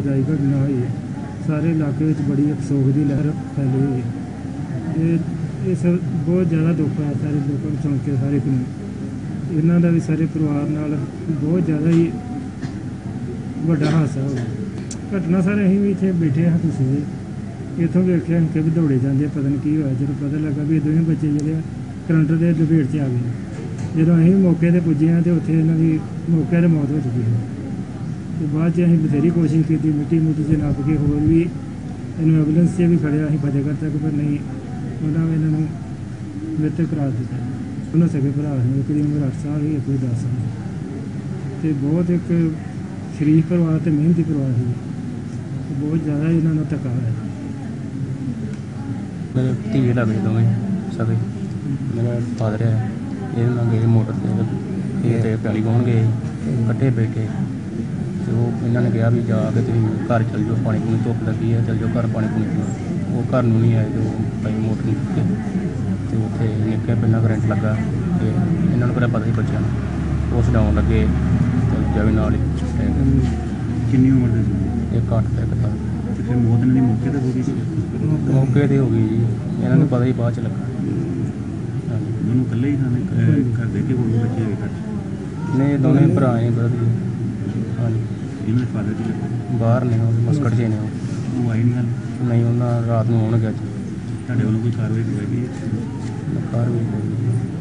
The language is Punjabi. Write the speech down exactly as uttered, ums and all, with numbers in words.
ਦੁਖਦਾਈ ਘਟਨਾ ਹੋਈ ਹੈ। ਸਾਰੇ ਇਲਾਕੇ ਵਿੱਚ ਬੜੀ ਅਫਸੋਸ ਦੀ ਲਹਿਰ ਫੈਲੀ ਹੋਈ ਹੈ। ਇਹ ਇਹ ਸਭ ਬਹੁਤ ਜ਼ਿਆਦਾ ਦੁੱਖ ਹੈ ਸਾਰੇ ਲੋਕਾਂ ਨੂੰ ਸੁਣ ਕੇ, ਸਾਰੇ ਨੂੰ ਇਹਨਾਂ ਦਾ ਵੀ ਸਾਰੇ ਪਰਿਵਾਰ ਨਾਲ ਬਹੁਤ ਜ਼ਿਆਦਾ ਹੀ ਵੱਡਾ ਹਾਦਸਾ ਹੋਇਆ। ਘਟਨਾ ਸਾਰੇ ਅਸੀਂ ਵੀ ਇੱਥੇ ਬੈਠੇ ਹਾਂ, ਤੁਸੀਂ ਇੱਥੋਂ ਵੇਖਿਆ ਕਿ ਵੀ ਦੌੜੇ ਜਾਂਦੇ, ਪਤਾ ਨਹੀਂ ਕੀ ਹੋਇਆ। ਜਦੋਂ ਪਤਾ ਲੱਗਾ ਵੀ ਇਹ ਦੋਵੇਂ ਬੱਚੇ ਜਿਹੜੇ ਆ ਕਰੰਟ ਦੇ ਲਪੇਟ 'ਚ ਆ ਗਏ। ਜਦੋਂ ਅਸੀਂ ਮੌਕੇ 'ਤੇ ਪੁੱਜੇ ਹਾਂ ਤਾਂ ਉੱਥੇ ਇਹਨਾਂ ਦੀ ਮੌਕੇ 'ਤੇ ਮੌਤ ਹੋ ਚੁੱਕੀ ਸੀ। ਅਤੇ ਬਾਅਦ 'ਚ ਅਸੀਂ ਬਥੇਰੀ ਕੋਸ਼ਿਸ਼ ਕੀਤੀ, ਮਿੱਟੀ ਮੁੱਟੀ 'ਚ ਨੱਪ ਕੇ ਹੋਰ ਵੀ ਇਹਨੂੰ ਐਂਬੂਲੈਂਸ 'ਚ ਵੀ ਖੜਿਆ ਅਸੀਂ ਫਤਿਹਗੜ੍ਹ ਤੱਕ, ਪਰ ਨਹੀਂ, ਉਹਨਾਂ ਨੇ ਇਹਨਾਂ ਨੂੰ ਮ੍ਰਿਤਕ ਕਰਾ ਦਿੱਤਾ। ਉਹਨਾਂ ਸਕੇ ਭਰਾ ਨੇ, ਇੱਕ ਦੀ ਉਮਰ ਅੱਠ ਸਾਲ ਸੀ, ਇੱਕ ਦੀ ਦਸ ਸਾਲ। ਅਤੇ ਬਹੁਤ ਇੱਕ ਸ਼ਰੀਫ ਪਰਿਵਾਰ ਅਤੇ ਮਿਹਨਤੀ ਪਰਿਵਾਰ ਸੀ। ਬਹੁਤ ਜ਼ਿਆਦਾ ਇਹਨਾਂ ਨੂੰ ਧੱਕਾ ਹੋਇਆ। ਮੇਰੇ ਧੀਏ ਲੱਗ ਗਏ ਦੋਵੇਂ ਸਕੇ। ਮੇਰਾ ਫਾਦਰ ਹੈ, ਇਹਦੇ ਨਾਲ ਗਏ ਮੋਟਰ 'ਤੇ, ਇਹ ਤੇ ਪੈਲੀ ਵਾਹੁਣ ਗਏ, ਇਕੱਠੇ ਬੈਠੇ। ਅਤੇ ਉਹ ਇਹਨਾਂ ਨੇ ਕਿਹਾ ਵੀ ਜਾ ਕੇ ਤੁਸੀਂ ਘਰ ਚੱਲ ਜਾਓ, ਪਾਣੀ ਪੂਣੀ ਧੁੱਪ ਲੱਗੀ ਹੈ, ਚੱਲ ਜਾਓ ਘਰ ਪਾਣੀ ਪੂਣੀ ਪੀਓ। ਉਹ ਘਰ ਨੂੰ ਨਹੀਂ ਆਏ, ਜੋ ਭਾਈ ਮੋਟਰ ਨੂੰ ਚੁੱਕੇ ਅਤੇ ਉੱਥੇ ਨਿੱਕੇ ਪਹਿਲਾਂ ਕਰੰਟ ਲੱਗਾ ਅਤੇ ਇਹਨਾਂ ਨੂੰ ਕਿਹੜਾ ਪਤਾ ਸੀ ਬੱਚਿਆਂ ਨੂੰ, ਉਸ ਡਾਉਣ ਲੱਗੇ ਅਤੇ ਜਵੇ ਨਾਲ ਹੀ। ਕਿੰਨੀ ਉਮਰ ਦੇ ਸੀ? ਇੱਕ ਅੱਠ ਤੇ ਇੱਕ ਦਸ। ਤੇ ਫਿਰ ਮੌਤ ਇਹਨਾਂ ਦੀ ਮੌਕੇ 'ਤੇ ਹੋ ਗਈ ਸੀ? ਮੌਕੇ 'ਤੇ ਹੋ ਗਈ ਜੀ, ਇਹਨਾਂ ਨੂੰ ਪਤਾ ਹੀ ਬਾਅਦ 'ਚ ਲੱਗਾ। ਹਾਂਜੀ, ਦੋਨੋਂ ਇਕੱਲੇ ਹੀ ਖਾਣੇ ਘਰ ਦੇ ਕੇ ਕੋਈ ਬੱਚੇ ਹੈਗੇ ਘਰ 'ਚ? ਨਹੀਂ, ਦੋਨੇ ਭਰਾ ਨੇ ਬਰਦਰ ਜੀ। ਹਾਂਜੀ, ਇਹਨਾਂ ਦੇ ਫਾਦਰ ਕੀ ਲੱਗਾ? ਬਾਹਰ ਨੇ, ਉਹ ਮਸਕਟ 'ਚ ਨੇ। ਉਹ ਉਹ ਆਏ ਨਹੀਂ ਹਾਲੇ? ਨਹੀਂ, ਉਹਨਾਂ ਰਾਤ ਨੂੰ ਆਉਣਗੇ ਅੱਜ। ਤੁਹਾਡੇ ਵੱਲੋਂ ਕੋਈ ਕਾਰਵਾਈ ਕਰਵਾਈ ਗਈ ਹੈ? ਕਾਰ ਵੀ